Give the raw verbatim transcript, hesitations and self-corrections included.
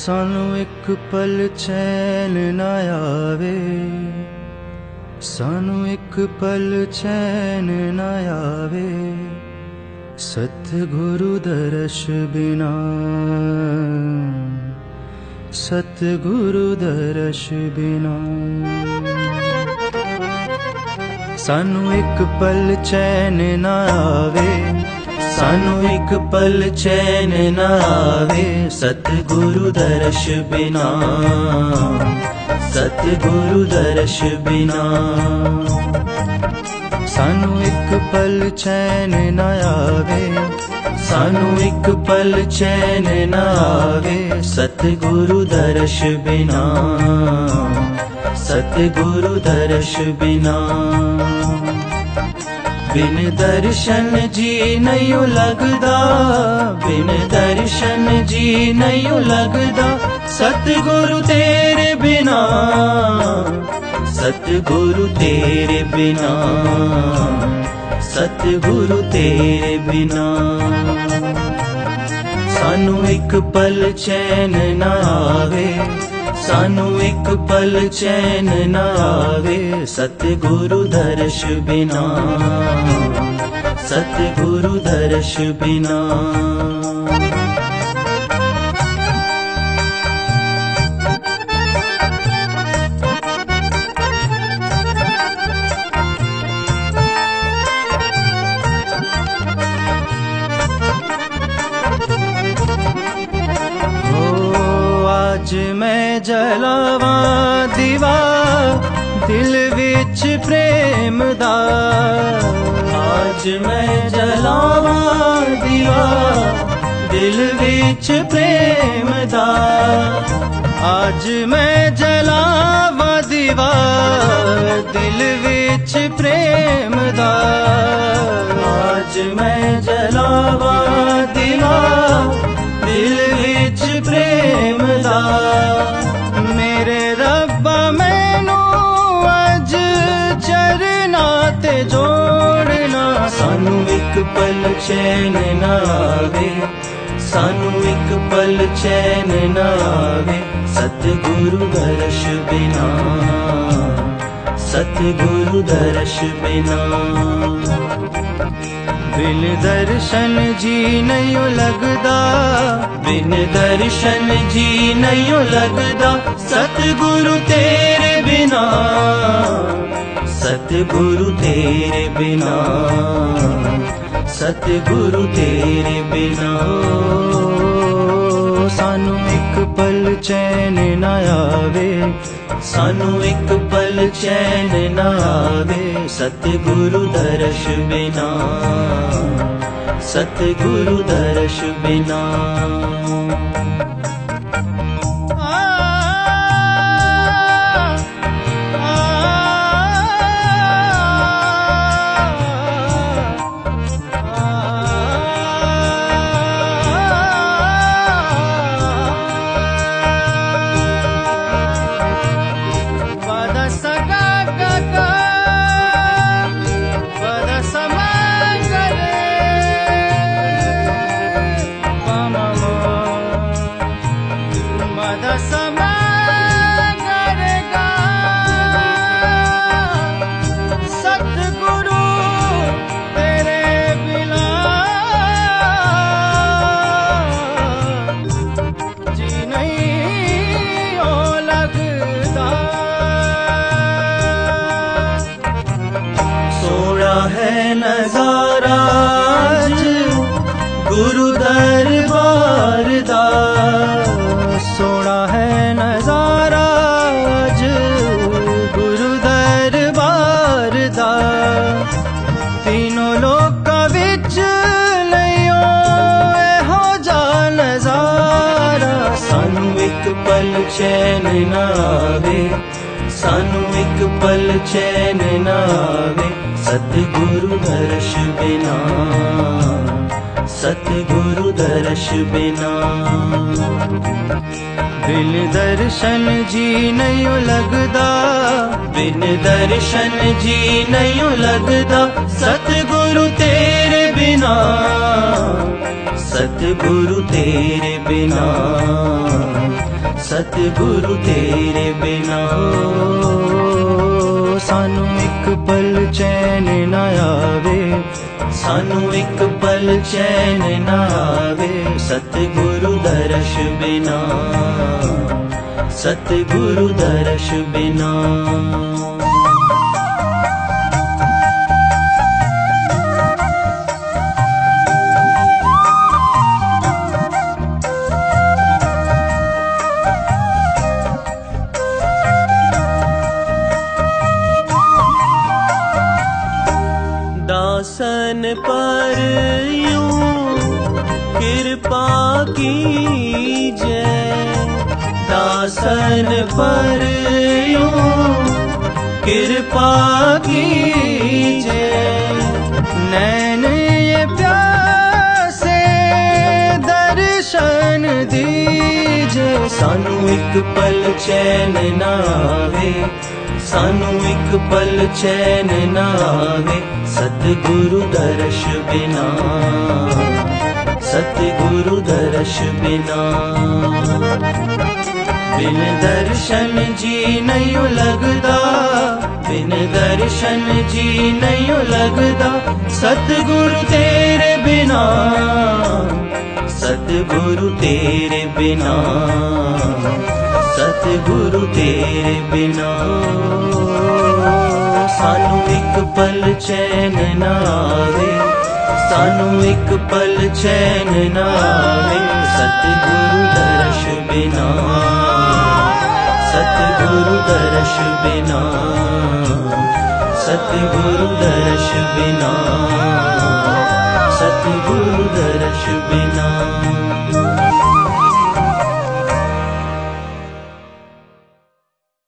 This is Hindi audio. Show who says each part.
Speaker 1: सानू एक पल चैन न आवे, सानू एक पल चैन न आवे, सतगुरु दर्श बिना, सतगुरु दर्श बिना। सानू एक पल चैन न आवे, सानू एक पल चैन न आवे, सतगुरु दर्श बिना, सतगुरु दर्श बिना। सानू एक पल चैन न आवे, सानू एक पल चैन न आवे, सतगुरु दर्श बिना, सतगुरु दर्श बिना। बिन दर्शन जी नहीं लगदा, बिन दर्शन जी नहीं लगदा, सतगुरु तेरे बिना, सतगुरु तेरे बिना, सतगुरु तेरे बिना। सानू एक पल चैन न आवे, सानू एक पल चैन न आवे, सतगुरु दर्श बिना, सतगुरु दर्श बिना। आज मैं जलावा दीवा दिल विच प्रेम दा, आज मैं जलावा दीवा दिल विच प्रेम दा, आज मैं जलावा दीवा दिल विच प्रेम दा, आज मैं जलावा दीवा दिल विच प्रेम दा। मेरे रब्बा मैनू अज चरना ते जोड़ना, सानू एक पल चैन न आवे, सानू एक पल चैन न आवे, सतगुरु दर्श बिना, सतगुरु दर्श बिना। बिन दर्शन जी नहीं लगदा, बिन दर्शन जी नहीं लगदा, सतगुरु तेरे बिना, सतगुरु तेरे बिना, सतगुरु तेरे बिना। सानू एक पल चैन न आवे, सानू एक पल चैन न आवे, सतगुरु दर्श बिना, सतगुरु दर्श बिना। गुरु दरबार दा सोना है नजारा, आज गुरु दरबार दा। तीनों लोकां विच लईओ एहो जा नजारा, सानू एक पल चैन न आवे, सानू एक पल चैन न आवे, सतगुरु दर्श बिना, सतगुरु दर्श बिना। बिन दर्शन जी नहीं लगदा, बिन दर्शन जी नहीं लगदा, सतगुरु तेरे बिना, सतगुरु तेरे बिना, सतगुरु तेरे बिना सानू एक पल चैन न आवे, सानू एक पल चैन न आवे, सतगुरु दर्श बिना, सतगुरु दर्श बिना। दासन पर यूं कृपा कीजै, दासन पर यूं कृपा कीजै, नैन ये प्यासे दर्शन दीजे, सानू एक पल चैन न आवे, सानू एक पल चैन न आवे, सतगुरु दर्श बिना, सतगुरु दर्श बिना। बिन दर्शन जी नहीं लगदा, बिन दर्शन जी नहीं लगदा, सतगुरु तेरे बिना, सतगुरु तेरे बिना, सतगुरु तेरे बिना। सानू एक पल चैन न आवे, सानू एक पल चैन न आवे, सतगुरु दर्श बिना, सतगुरु दर्श बिना, सतगुरु दर्श बिना, सतगुरु दर्श बिना।